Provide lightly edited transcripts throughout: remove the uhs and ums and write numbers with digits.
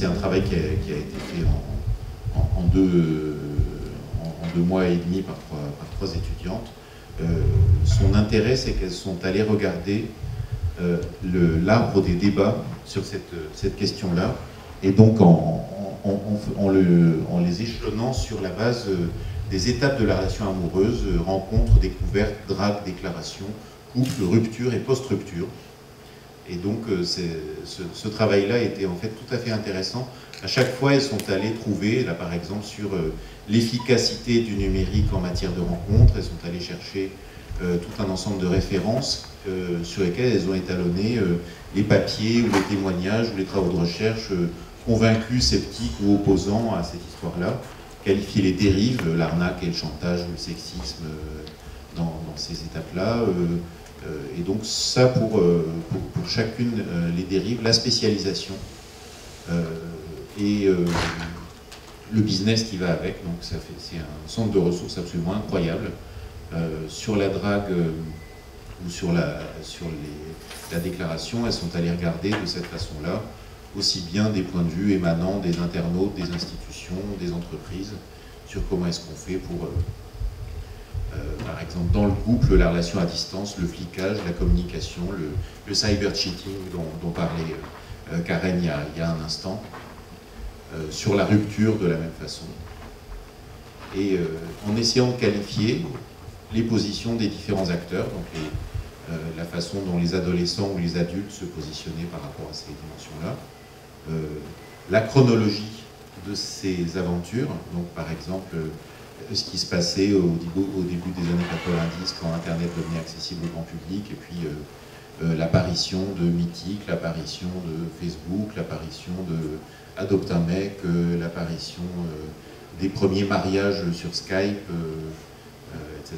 c'est un travail qui a été fait en 2 mois et demi par trois étudiantes. Son intérêt, c'est qu'elles sont allées regarder l'arbre des débats sur cette question-là, et donc en les échelonnant sur la base des étapes de la relation amoureuse, rencontre, découverte, drague, déclaration, couple, rupture et post-rupture. Et donc ce travail-là était en fait tout à fait intéressant. À chaque fois, elles sont allées trouver, là par exemple, sur l'efficacité du numérique en matière de rencontres, elles sont allées chercher tout un ensemble de références sur lesquelles elles ont étalonné les papiers ou les témoignages ou les travaux de recherche convaincus, sceptiques ou opposants à cette histoire-là, qualifier les dérives, l'arnaque et le chantage ou le sexisme dans ces étapes-là. Et donc ça pour chacune les dérives, la spécialisation et le business qui va avec. Donc c'est un centre de ressources absolument incroyable. Sur la drague ou sur la déclaration, elles sont allées regarder de cette façon-là, aussi bien des points de vue émanant des internautes, des institutions, des entreprises, sur comment est-ce qu'on fait pour, par exemple, dans le couple, la relation à distance, le flicage, la communication, le cyber-cheating dont parlait Karen il y a un instant, sur la rupture de la même façon. Et en essayant de qualifier les positions des différents acteurs, donc la façon dont les adolescents ou les adultes se positionnaient par rapport à ces dimensions-là, la chronologie de ces aventures, donc par exemple ce qui se passait au début des années 90 quand Internet devenait accessible au grand public, et puis l'apparition de Mythique, l'apparition de Facebook, l'apparition de Adopte un mec, l'apparition des premiers mariages sur Skype, etc.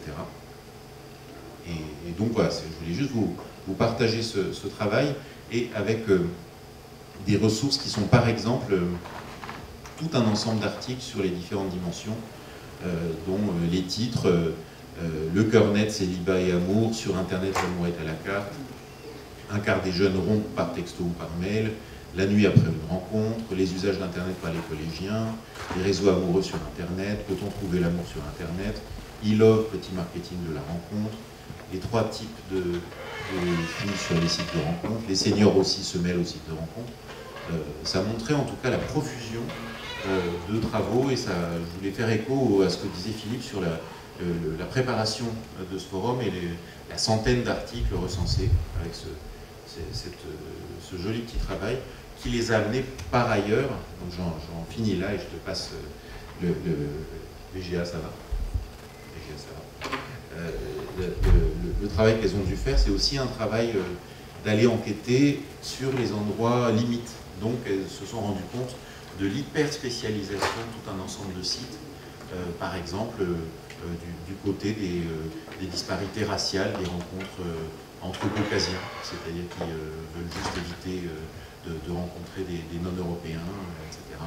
Et donc voilà, je voulais juste vous partager ce travail, et avec des ressources qui sont par exemple tout un ensemble d'articles sur les différentes dimensions, dont les titres Le cœur net, célibat et amour, sur Internet, l'amour est à la carte, Un quart des jeunes rompent par texto ou par mail, La nuit après une rencontre, Les usages d'Internet par les collégiens, Les réseaux amoureux sur Internet, Peut-on trouver l'amour sur Internet, E-Love, petit marketing de la rencontre, les 3 types de filles sur les sites de rencontres, les seniors aussi se mêlent aux sites de rencontres. Ça montrait en tout cas la profusion de travaux, et ça, je voulais faire écho à ce que disait Philippe sur la préparation de ce forum et la centaine d'articles recensés avec ce joli petit travail qui les a amenés par ailleurs. Donc j'en finis là et je te passe le VGA, ça va. VGA, ça va. Le travail qu'elles ont dû faire, c'est aussi un travail d'aller enquêter sur les endroits limites. Donc elles se sont rendues compte de l'hyper-spécialisation, tout un ensemble de sites, par exemple du côté des disparités raciales, des rencontres entre caucasiens, c'est-à-dire qui veulent juste éviter de rencontrer des non-européens, etc.,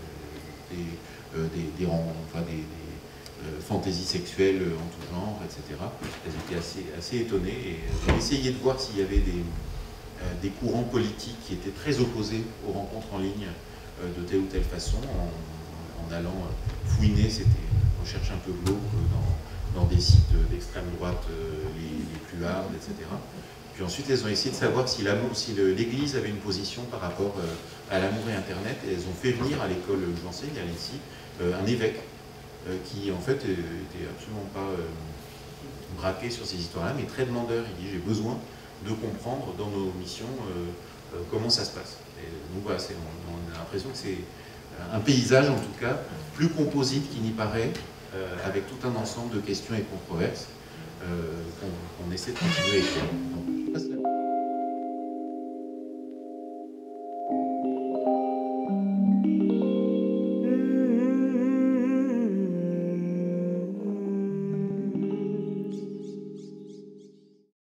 des fantaisies sexuelles en tout genre, etc. Elles étaient assez étonnées, et j'ai essayé de voir s'il y avait des courants politiques qui étaient très opposés aux rencontres en ligne de telle ou telle façon, en allant fouiner, c'était une recherche un peu glauque dans des sites d'extrême droite les plus hard, etc. Puis ensuite, elles ont essayé de savoir si l'Église avait une position par rapport à l'amour et Internet, et elles ont fait venir à l'école où j'enseigne, à l'ENSI, un évêque qui en fait était absolument pas braqué sur ces histoires-là, mais très demandeur. Il dit: j'ai besoin de comprendre dans nos missions comment ça se passe. Et donc voilà, on a l'impression que c'est un paysage, en tout cas, plus composite qu'il n'y paraît, avec tout un ensemble de questions et controverses qu'on essaie de continuer à éclairer.